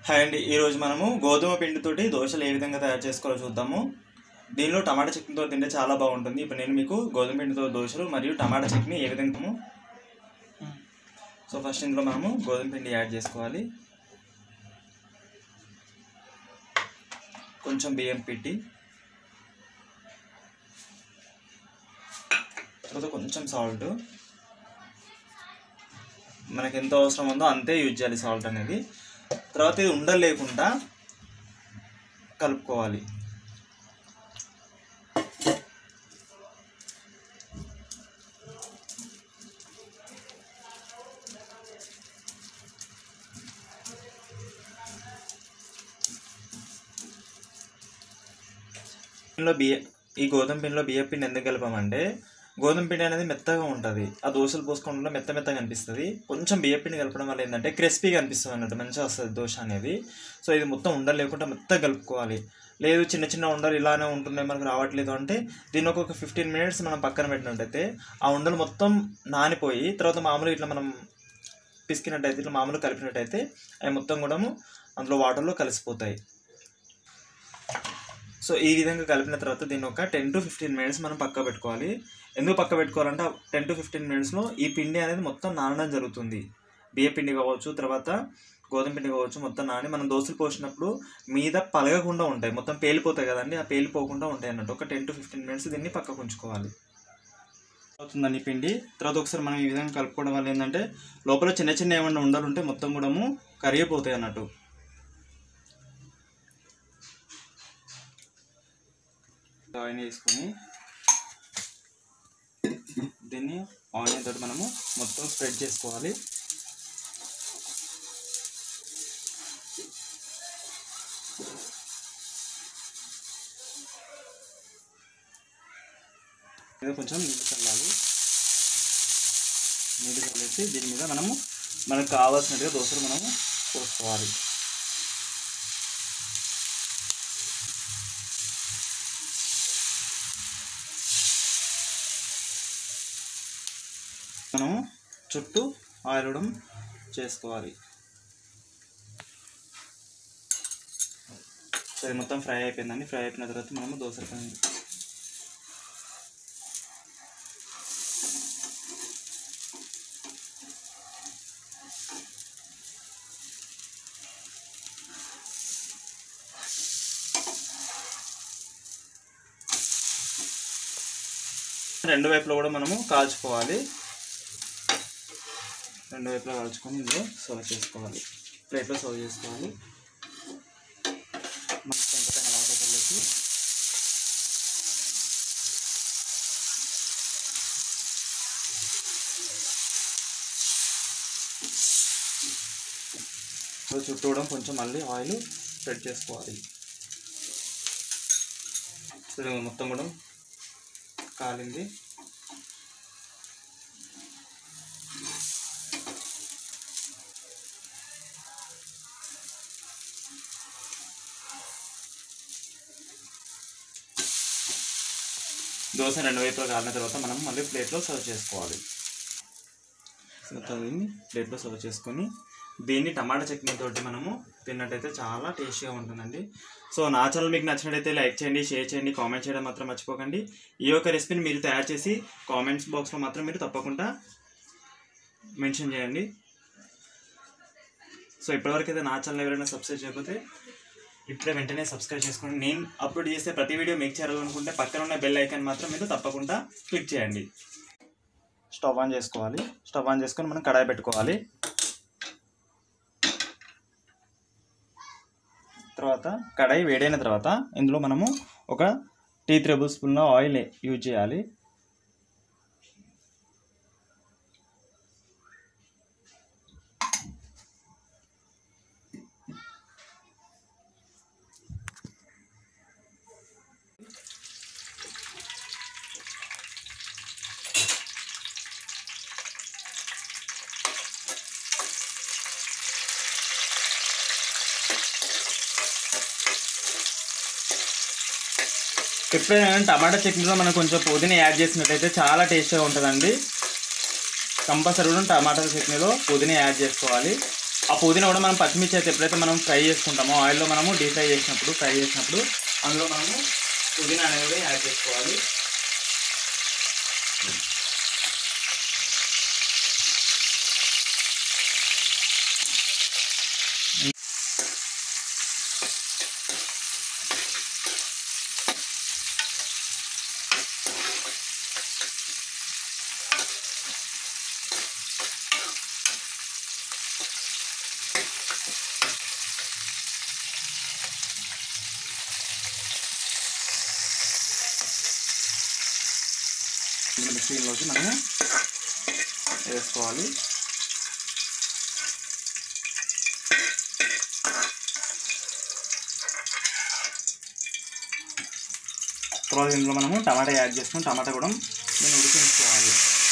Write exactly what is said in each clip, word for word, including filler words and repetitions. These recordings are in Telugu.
హాయ్ అండి, ఈరోజు మనము గోధుమ పిండితోటి దోశలు ఏ విధంగా తయారు చేసుకోవాలో చూద్దాము. దీనిలో టమాటా చట్నీతో తింటే చాలా బాగుంటుంది. ఇప్పుడు నేను మీకు గోధుమ పిండితో దోశలు మరియు టమాటా చట్నీ ఏ విధంగా. సో ఫస్ట్ ఇందులో మనము గోధుమ పిండి యాడ్ చేసుకోవాలి, కొంచెం బియ్యం పిండి, తర్వాత కొంచెం సాల్ట్. మనకి ఎంత అవసరం ఉందో అంతే యూజ్ చేయాలి సాల్ట్ అనేది. తర్వాత ఇది ఉండలు లేకుండా కలుపుకోవాలి. బియ్య ఈ గోధుమ పిండిలో బియ్య పిండి ఎందుకు కలిపామంటే గోధుమ పిండి అనేది మెత్తగా ఉంటుంది, ఆ దోశలు పోసుకోవడంలో మెత్త మెత్తగా అనిపిస్తుంది. కొంచెం బియ్య పిండి కలపడం వల్ల ఏంటంటే క్రిస్పీగా అనిపిస్తుంది అన్నట్టు, మంచిగా వస్తుంది దోశ అనేది. సో ఇది మొత్తం ఉండలు లేకుండా మెత్తగా కలుపుకోవాలి. లేదు చిన్న చిన్న ఉండలు ఇలానే ఉంటున్నాయి మనకు రావట్లేదు అంటే దీన్ని ఒక ఫిఫ్టీన్ మినిట్స్ మనం పక్కన పెట్టినట్టయితే ఆ ఉండలు మొత్తం నానిపోయి తర్వాత మామూలుగా ఇట్లా మనం పిసికినట్టయితే ఇట్లా మామూలుగా కలిపినట్టయితే అవి మొత్తం కూడా అందులో వాటర్లో కలిసిపోతాయి. సో ఈ విధంగా కలిపిన తర్వాత దీన్ని ఒక టెన్ టు ఫిఫ్టీన్ మినిట్స్ మనం పక్క పెట్టుకోవాలి. ఎందుకు పక్క పెట్టుకోవాలంటే టెన్ టు ఫిఫ్టీన్ మినిట్స్లో ఈ పిండి అనేది మొత్తం నానడం జరుగుతుంది. బియ్య పిండి కావచ్చు, తర్వాత గోధుమ పిండి కావచ్చు, మొత్తం నాని మనం దోశలు పోసినప్పుడు మీద పలగకుండా ఉంటాయి, మొత్తం పేలిపోతాయి కదండి, ఆ పేలిపోకుండా ఉంటాయి అన్నట్టు. ఒక టెన్ టు ఫిఫ్టీన్ మినిట్స్ దీన్ని పక్కకు ఉంచుకోవాలి. అవుతుందండి పిండి. తర్వాత ఒకసారి మనం ఈ విధంగా కలుపుకోవడం వల్ల ఏంటంటే లోపల చిన్న చిన్న ఏమన్నా ఉండలు ఉంటే మొత్తం కూడా కరిగిపోతాయి అన్నట్టు. ఆయిల్ వేసుకొని దీన్ని ఆనియన్ తోటి మనము మొత్తం స్ప్రెడ్ చేసుకోవాలి. ఇది కొంచెం నీళ్ళు చల్లాలి. నీళ్ళు చల్లేసి దీని మీద మనము మనకు కావాల్సినట్టుగా దోశలు మనము పోసుకోవాలి. మనము చుట్టూ ఆయిల్ వేయడం చేసుకోవాలి. సరే మొత్తం ఫ్రై అయిపోయిందండి. ఫ్రై అయిపోయిన తర్వాత మనము దోశలు పని రెండు వైపులో కూడా మనము కాల్చుకోవాలి. రెండు వైపులో కాల్చుకొని ఇందులో సర్వ్ చేసుకోవాలి, ప్లేట్లో సర్వ్ చేసుకోవాలి. మంచి పెంకటంగా వాటర్లోకి చుట్టూ కూడా కొంచెం మళ్ళీ ఆయిల్ స్ప్రెడ్ చేసుకోవాలి. మొత్తం కూడా కాలింది. దోశ రెండు వైపులో కాలిన తర్వాత మనం మళ్ళీ ప్లేట్లో సర్వ్ చేసుకోవాలి. దీన్ని ప్లేట్లో సర్వ్ చేసుకొని దీన్ని టమాటా చట్నీ తోటి మనము తిన్నట్టయితే చాలా టేస్టీగా ఉంటుందండి. సో నా ఛానల్ మీకు నచ్చినట్టయితే లైక్ చేయండి, షేర్ చేయండి, కామెంట్ చేయడం మాత్రం మర్చిపోకండి. ఈ యొక్క రెసిపీని మీరు తయారు చేసి కామెంట్స్ బాక్స్లో మాత్రం మీరు తప్పకుండా మెన్షన్ చేయండి. సో ఇప్పటివరకు అయితే నా ఛానల్ ఎవరైనా సబ్స్క్రైబ్ చేయకపోతే ఇప్పుడే వెంటనే సబ్స్క్రైబ్ చేసుకోండి. నేను అప్లోడ్ చేసే ప్రతి వీడియో మీకు చేరాలనుకుంటే పక్కన ఉన్న బెల్ ఐకాన్ మాత్రం మీరు తప్పకుండా క్లిక్ చేయండి. స్టవ్ ఆన్ చేసుకోవాలి. స్టవ్ ఆన్ చేసుకొని మనం కడాయి పెట్టుకోవాలి. తర్వాత కడాయి వేడైన తర్వాత ఇందులో మనము ఒక టీ టేబుల్ స్పూన్ ఆయిల్ యూజ్ చేయాలి. ఎప్పుడైనా టమాటా చట్నీలో మనం కొంచెం పుదీనా యాడ్ చేసినట్లయితే చాలా టేస్ట్గా ఉంటుందండి. కంపల్సరీ టమాటా చట్నీలో పుదీనా యాడ్ చేసుకోవాలి. ఆ పుదీనా కూడా మనం పచ్చిమిర్చి అయితే ఎప్పుడైతే మనం ఫ్రై చేసుకుంటామో ఆయిల్లో మనము డీప్ ఫ్రై చేసినప్పుడు ఫ్రై చేసినప్పుడు అందులో మనము పుదీనా అనేది యాడ్ చేసుకోవాలి. మిక్సీలోకి మనము వేసుకోవాలి. తర్వాత ఇందులో మనము టమాటా యాడ్ చేసుకొని టమాటా కూడా దీన్ని ఉడికించుకోవాలి.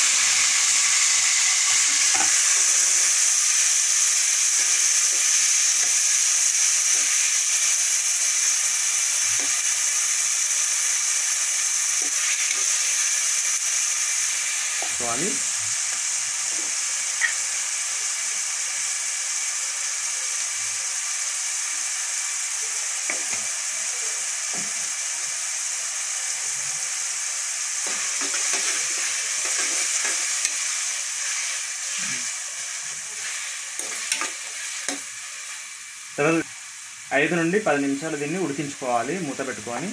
వేసుకోవాలి. తర్వాత ఐదు నుండి పది నిమిషాలు దీన్ని ఉడికించుకోవాలి మూత పెట్టుకొని.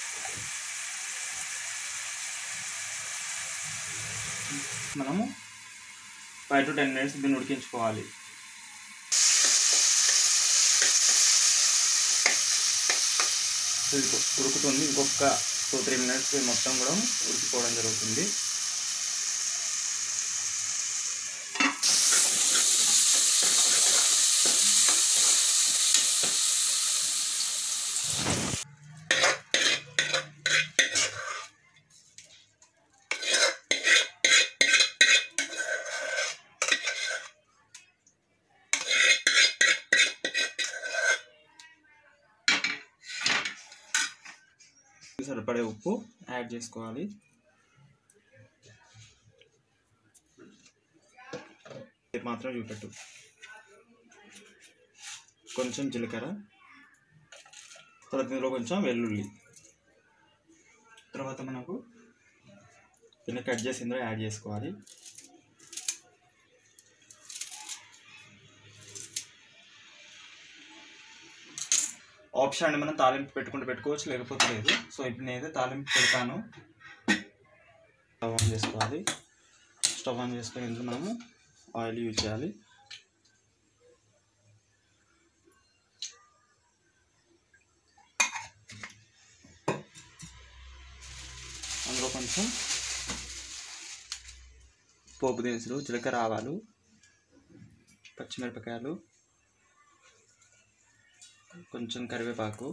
మనము ఫైవ్ టు టెన్ మినిట్స్ దీన్ని ఉడికించుకోవాలి. ఉడుకుతుంది. ఇంకొక టూ త్రీ మినిట్స్ మొత్తం కూడా ఉడికిపోవడం జరుగుతుంది. సరిపడే ఉప్పు యాడ్ చేసుకోవాలి. మాత్రం చూపెట్టు. కొంచెం జీలకర్ర, తర్వాత ఇందులో కొంచెం వెల్లుల్లి, తర్వాత మనకు దీన్ని కట్ చేసి ఇందులో యాడ్ చేసుకోవాలి. ఆప్షన్ అండి, మనం తాలింపు పెట్టుకుంటే పెట్టుకోవచ్చు, లేకపోతే లేదు. సో ఇప్పుడు నేనైతే తాలింపు పెడతాను. స్టవ్ ఆన్ చేసుకోవాలి. స్టవ్ ఆన్ చేసుకొని ఇందులో మనము ఆయిల్ యూజ్ చేయాలి. అందులో కొంచెం పోపు దినుసులు, జీలకర్ర, ఆవాలు, పచ్చిమిరపకాయలు, కొంచెం కరివేపాకు,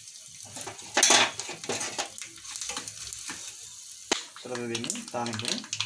తర్వాత దీన్ని తాలింపు